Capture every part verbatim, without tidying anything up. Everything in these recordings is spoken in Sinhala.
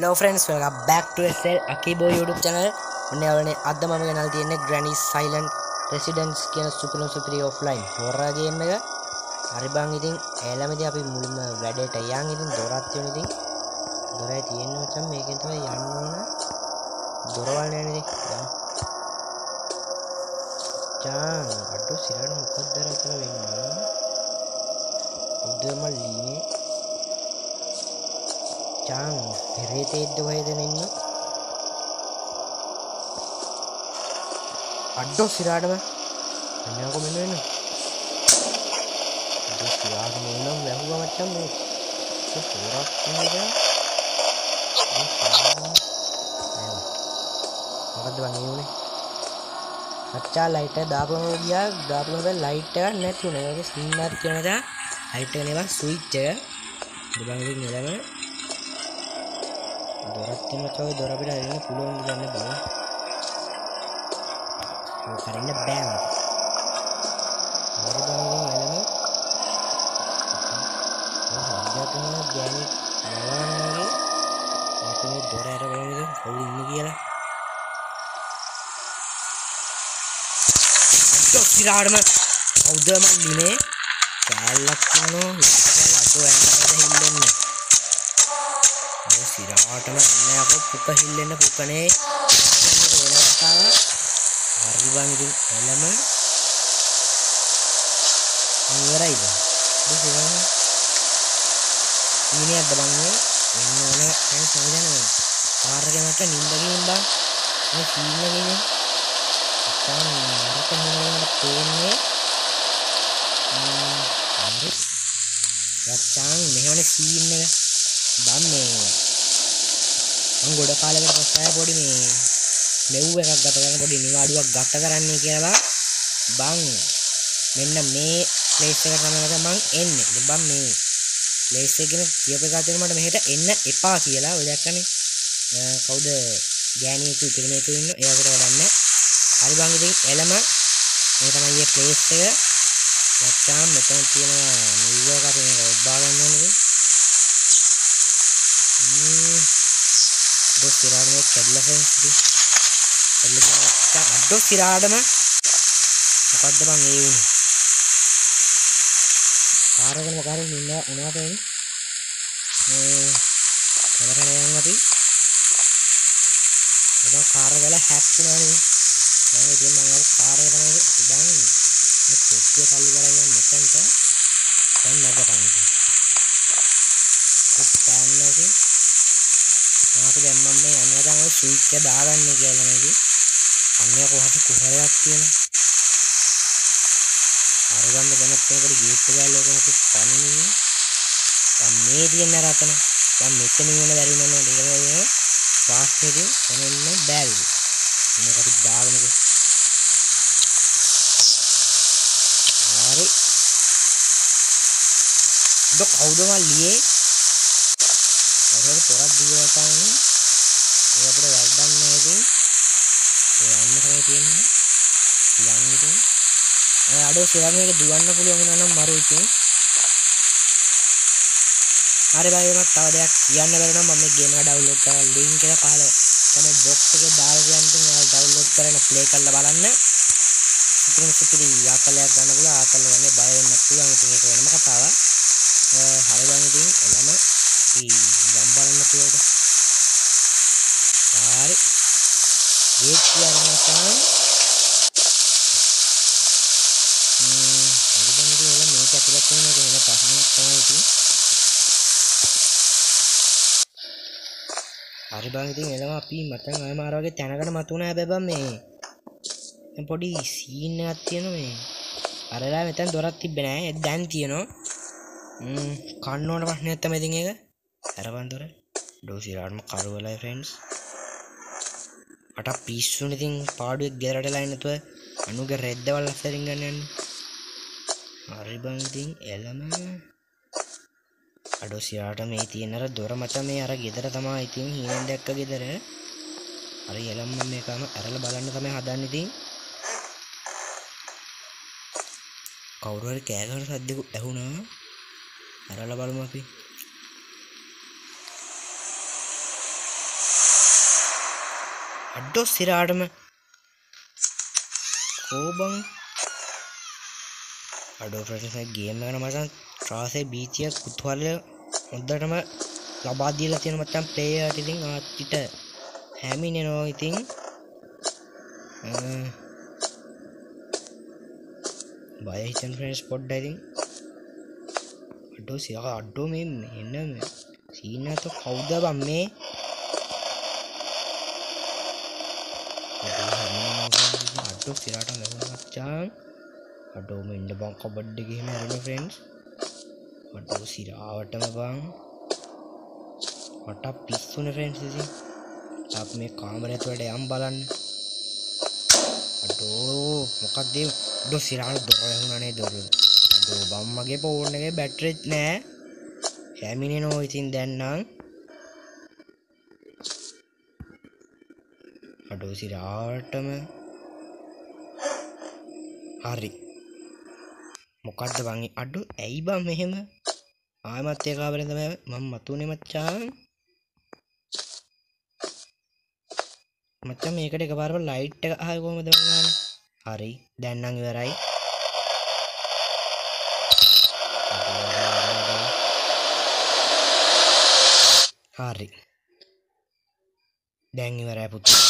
Hello friends, welcome back to S L Akibo YouTube channel. ඔන්නේ අවනේ අද මම ගෙනල්ලා තියෙන්නේ Granny Silent Residence කියන super super offline horror game එක. හරි බං ඉතින් ඈලමදී අපි මුලින්ම වැඩේට යන් ඉතින් දොරක් තියෙන ඉතින් දොරයි තියෙන්නේ මචං මේකෙන් තමයි යන්න ඕන. දොරවල් නෑනේ ඉතින්. චාන් අඩු සිරණ මොකක්ද අතන වෙන්නේ? උදේම ලීනේ Chang, perete itu kayak itu nih. Aduh sirada mah, ini aku minum ini. Aduh sirada minum, aku gak macam nih. Itu surat ini kan. Ini sirada. Ayo, makan tuh bang ini nih. अच्छा लाइट है दाप लोगों दिया दाप लोगों पे लाइट है नेट क्यों नहीं है सिग्नल क्यों नहीं था लाइट है नहीं बस स्विच है दिमाग में नहीं लगा दोरत में चलो दोरा भी डालने पुलों में जाने बाबू वो करेंगे बैंग हमारे बाबू ने वाले में वो हज़ार के ना ज्ञानी नवान होगी ऐसे में दोरा ऐसा करेंगे तो कौन इन्हीं किया ला तो सिराड़ में उधर में लिने क्या लगता है नो क्या लगता है ऐसा हिलने में सिराट में अन्य आपको पुका हिलने ना पुका ने अन्य को बोला था हरी बांग दिन पहले में मेरा ही था तो सिराट में ini ada bangnya ini mana kan sambil nih car के मतलब नींद की नींद ini सीन लगी nih kan mereka nih pen में hari kacang nih mana scene nih bam nih මම ගොඩ කාලයකට පස්සේ පොඩි මේ මෙව් එකක් ගත කරන පොඩි නිවාඩුවක් ගත කරන්නේ කියලා බං මෙන්න මේ ප්ලේස් එකට තමයි මම එන්නේ. ඉතින් බං මේ ප්ලේස් එකේ කියප එක අතර මට මෙහෙට එන්න එපා කියලා ඔය දැක්කනේ. කවුද ගෑණියෙක් ඉතින් මේක ඉන්න එයාකට වැඩන්නේ. හරි බං ඉතින් එළම මේ තමයි මේ ප්ලේස් එක. නැත්නම් මෙතන තියෙනවා නිව් එකක් අපි මේක ඔබ්බා ගන්න ඕනේ. Hmm Aduh sirada में चढ़ला फ्रेंड्स दी चढ़ले के क्या अड्डो sirada में මොකද්ද බං ඒ උනේ කාරගෙන මොකාරේ ඉන්න උනාට එන්නේ මේ කනකන යන්න අපි ඔබ කාර ගල හැප්පුණානේ දැන් ඉතින් මම අර කාරේ තමයි ඉතින් මේ පොට්ටිය කල්ලි කරගෙන යන්න මෙතනට දැන් නැගපන් ඉතින් ඔත් පාන්නගේ यहाँ पे जब मैं अन्य का वो स्विच के दाग आने के लिए मैं भी अन्य को वहाँ से कुहरे आती है ना हर बार में जनक पे बड़ी गेट पे गए लोगों को पानी नहीं है या मेरी ये ना रहता ना या मेरे नहीं होने वाली मैंने देखा है पास में भी मैंने इन्हें बैल भी इन्हें कभी दाग मुझे अरे दो खाऊदो वाल लिए और पूरा दिया होता है ये पूरा वेल्डन में भी ये अन्य समय तीन है यांग इतने आडो सिरा में के दुआन ना पुलियों में ना मारो इतने अरे भाई मैं ताऊ देख यार ना बेरना मम्मी गेम का डाउनलोड करा लिंक के ना पहले तो मैं बॉक्स के डाल के अंदर मैं डाउनलोड करे ना प्ले कर लगा लाने इतने सिक्री आकल यार गाना बोला आकल गाने बाय ना पुलियों में तुम्हें कोई ना मका तावा हरे बांग इतने एलामे gambaran itu ada tarik gate ya macam hmm tadi bang itu lah mereka tidak punya mereka ada pasnya apa itu hari bang itu elam api macam nggak marah ke tanah kan matuna apa bang me yang podi scene ati no me ada lah metan dorat tiba nih dan tiano hmm karena orang pasnya itu medingnya अरे बंदर दो सिराड़ में कारो वाला है फ्रेंड्स अटा पीस सुने थिंग पार्ट एक गेरा डे लाइन तो है अनु के रेड दे वाला फेरिंग करने अरे बंदिंग एला में अडो सिराड़ में इतनी नरा दोरा मचा में यारा गिदर तमा इतनी हीन देख का गिदर है अरे एला में मैं काम अरे ला बालाने तमें हादानी थी काउरर क्या कर साध्य को ऐहु ना अरे ला बाल माफी අඩෝ සිරාටම කෝබන් අඩෝ ෆ්‍රෙන්ඩ්ස් මේ ගේම් එක මචං ත්‍රාසේ බීචිය කුතුහලය හොඳටම ලබා දීලා තියෙන මචං ප්ලේයර්ට ඉතින් ආච්චිට හැමිනෙනවා ඉතින් බය හිතෙන් ෆ්‍රෙන්ඩ්ස් පොඩ්ඩයි ඉතින් අඩෝ සිරා අඩෝ මේ එන්න මේ සීන් එක කවුද බම් මේ අඩෝ සිරාට ලැබුණා මචං අඩෝ මේ ඉන්න බං කබඩ් එකේ එහෙම හරින ෆ්‍රෙන්ඩ්ස් අඩෝ සිරාවටම බං මට පිස්සුනේ ෆ්‍රෙන්ඩ්ස් ඉතින් අපි මේ කාමරේ ඇතුළට යම් බලන්න අඩෝ මොකක්ද අඩෝ සිරාට දොර වුණානේ දොර අඩෝ බම්මගේ ෆෝන් එකේ බැටරිත් නෑ හැමිනෙනෝ ඉතින් දැන් නම් අඩෝ සිරාටම හරි මොකද්ද බං අඩෝ ඇයි බං මෙහෙම ආයමත් ඒ කාමරේ තමයි මම මතුනේ මචං මචං මේකට එකපාරම ලයිට් එක ආවේ කොහමද මං හරි දැන් නම් ඉවරයි හරි දැන් ඉවරයි පුතේ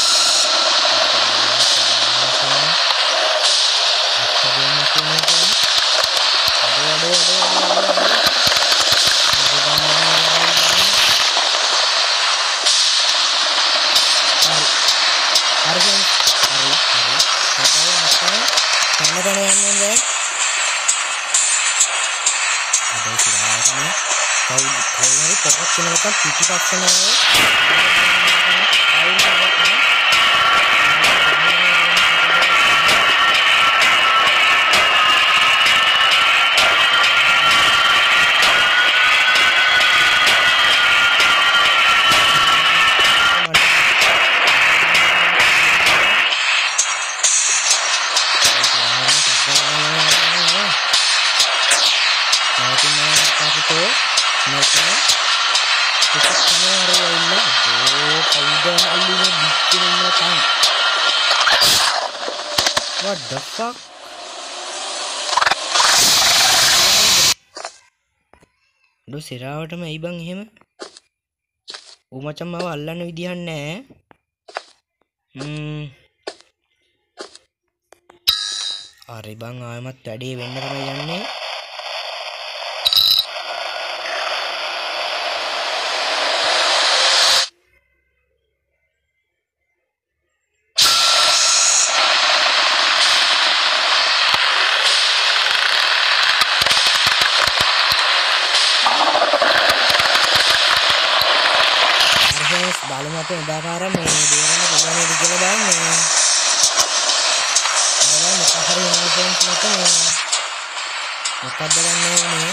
What the fuck? Do සිරාවටම ඇයි බං එහෙම? ඌ මචං මාව අල්ලන්න විදියක් නැහැ. ම්ම්. හරි බං ආයෙමත් වැඩේ වෙන්න තමයි යන්නේ. බලමු අපේ උදාකාර මේ දේරන්න පුළුවන් නේද කියලා බලන්න. ආවා මොකක් හරි ඉමර්ජන්සි මත මොකක්ද ගන්න ඕනේ.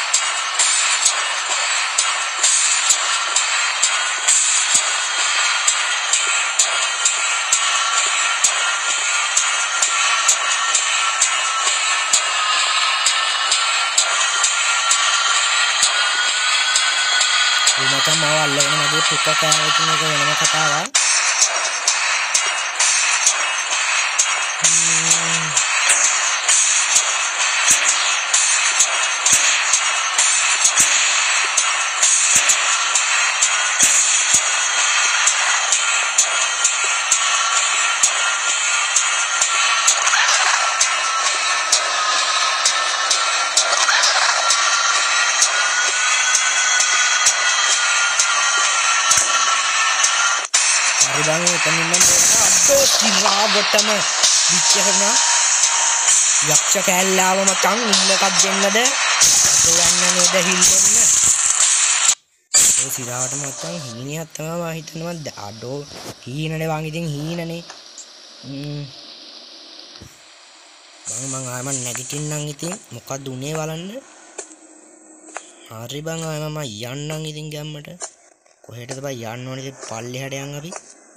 macam mau alek nama dia buka kayak itu nih kayak nama ketawa. Hmm. Bang temen aduh සිරාවටම විච්චහන යක්ෂ කැල්ලාව මචං ඉන්න එකක් දෙන්නද අද යන්න නේද හිල්ලෙන්න ඔය සිරාවට මචං හීනියක් තමයි මම හිතනවා අඩෝ හීනනේ වං ඉතින් හීනනේ ම්ම් බං මං ආයෙම නැගිටින්නම් ඉතින් මොකද්ද උනේ බලන්න හරි බං ආයෙම මම යන්නම් ඉතින් ගැම්මට කොහෙටද බං යන්න ඕනේ ඉතින් පල්ලෙහාට යන් අපි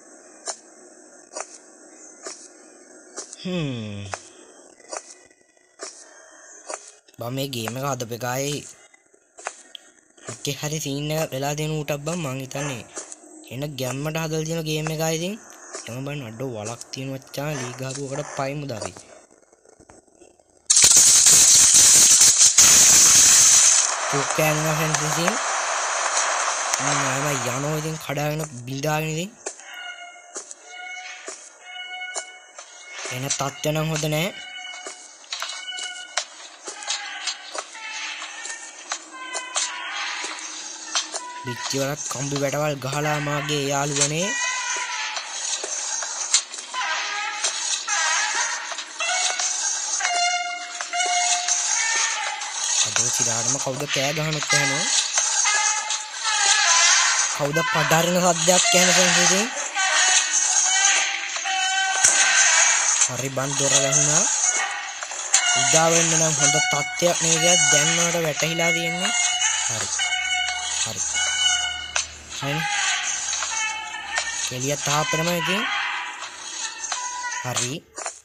Hmm. Bang මේ ගේම් එක හදපු එකයි ඔකේ හරි සීන් එක වෙලා දෙන උටක් බං මං හිතන්නේ එන ගැම්මට හදලා තියෙන ගේම් එකයි ඉතින් මට්ටම බලන්න අඩෝ වලක් තියෙන මච්චා ලී ගහපුවකට පයිමුද අපි කුක්කෑන් යනවා ෆ්‍රෙන්ඩ්ස් ඉතින් මම යනවා ඉතින් කඩාගෙන බිඳාගෙන ඉතින් එන තත්ත්ව නම් හොඳ නෑ බිච්චි වලක් කම්බි වැටවල් ගහලා මාගේ යාළුවනේ අදෝ සිරාටම කවුද කෑ ගහනොත් එහෙනම් කවුද පඩාරින සද්දයක් කියන කෙනෙක් හරි බන් දොර වැහුණා උදා වෙන්න නම් හොඳ තත්ත්වයක් නේ කියලා දැන් වලට වැටහිලා තියෙන්නේ හරි හරි හරි කෙලිය තාපෙරම ඉතින් හරි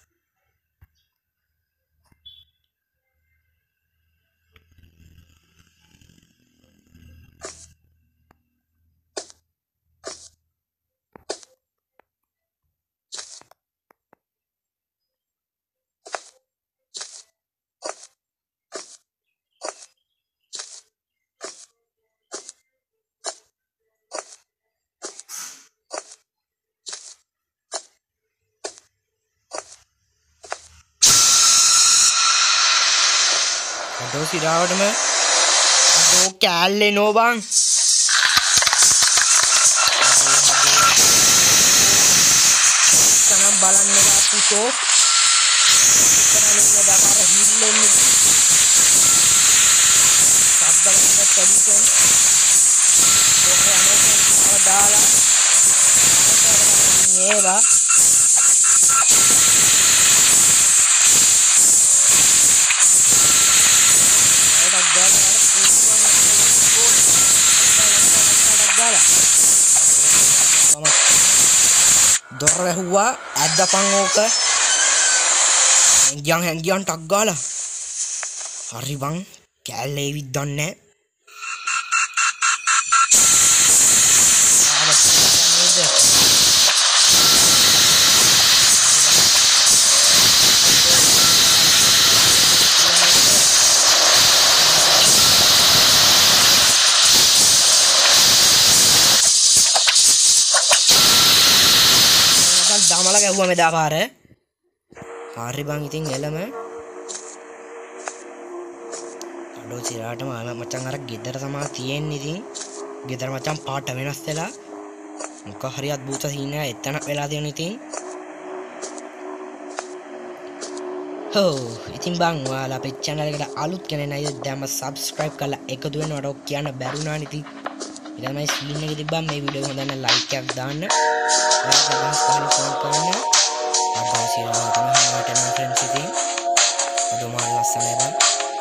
අදෝ සිරාවටම අදෝ කෑල්ලේ නෝ බං තනම් බලන්න එපා පුතෝ ඉතනනේ දාකාර හිල්ලෙන්නේ සද්දවලට කැඩිටෙන් ඔය අනෝකේ දාලා ඒවා දොර වැහුවා ඇද්දපන් ඕක ගියන් හැංගියන් ටක් ගාලා හරි බං කෑල්ලේ විද්දන්නේ දමල ගැහුවා මෙදා පාර හරි බං ඉතින් එළම අඩෝ සිරාටම ආම මචං අර ගෙදර තමයි තියෙන්නේ ඉතින් ගෙදර මචං පාට වෙනස් වෙලා මොකක් හරි අද්භූත සීන් එකක් එතන වෙලා තියෙනවා ඉතින් හෝ ඉතින් බං ඔයාලා අපේ channel එකට අලුත් කෙනෙක් නම් දැන්ම subscribe කරලා එකතු වෙනවට ඔක් කියන්න බැරුණානේ ඉතින් ඊළඟ මේ සීන් එක තිබ්බම මේ වීඩියෝ හොඳ නම් like එකක් දාන්න අදෝ සිරාටම හම්බට නම් ෆ්‍රෙන්ඩ්ස් ඉතින් අදෝ මාර ලස්සනයි බං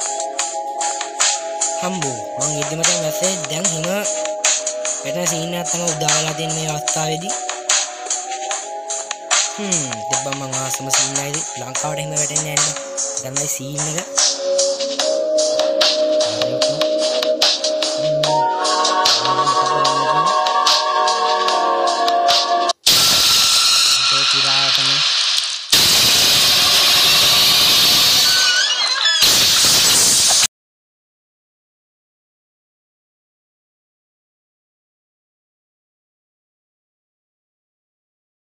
හම්බු මං ඉද්දි මතන් වැස්සේ දැන් හිම මෙතන සීන් එකක් තමයි උදා වෙලා තියෙන මේ අවස්ථාවේදී හ්ම් දෙබ්බන් මං ආසම සීන් එකයි ලංකාවට හිම වැටෙන්නේ නැහැ නේද තමයි සීන් එක